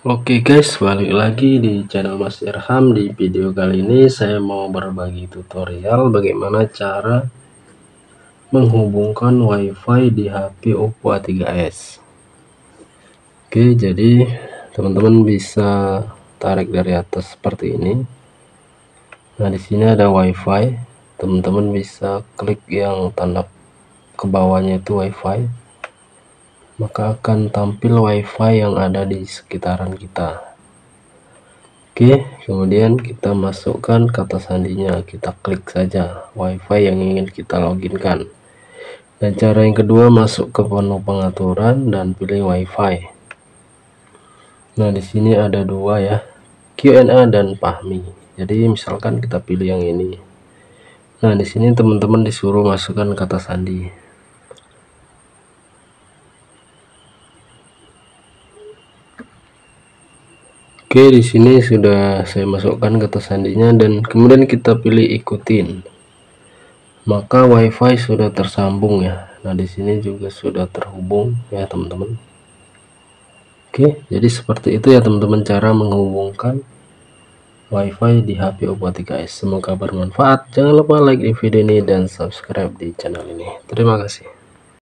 Oke guys, balik lagi di channel Mas Irham. Di video kali ini saya mau berbagi tutorial bagaimana cara menghubungkan WiFi di HP Oppo A3s. Oke, jadi teman-teman bisa tarik dari atas seperti ini. Nah, di sini ada WiFi. Teman-teman bisa klik yang tanda ke bawahnya itu WiFi. Maka akan tampil WiFi yang ada di sekitaran kita. Oke, kemudian kita masukkan kata sandinya, kita klik saja WiFi yang ingin kita loginkan. Dan cara yang kedua, masuk ke menu pengaturan dan pilih WiFi. Nah, di sini ada dua ya, QNA dan PAHMI. Jadi misalkan kita pilih yang ini. Nah, di sini teman-teman disuruh masukkan kata sandi. Oke, di sini sudah saya masukkan kata sandinya dan kemudian kita pilih ikutin. Maka WiFi sudah tersambung ya. Nah, di sini juga sudah terhubung ya, teman-teman. Oke, jadi seperti itu ya, teman-teman, cara menghubungkan WiFi di HP Oppo A3s. Semoga bermanfaat. Jangan lupa like di video ini dan subscribe di channel ini. Terima kasih.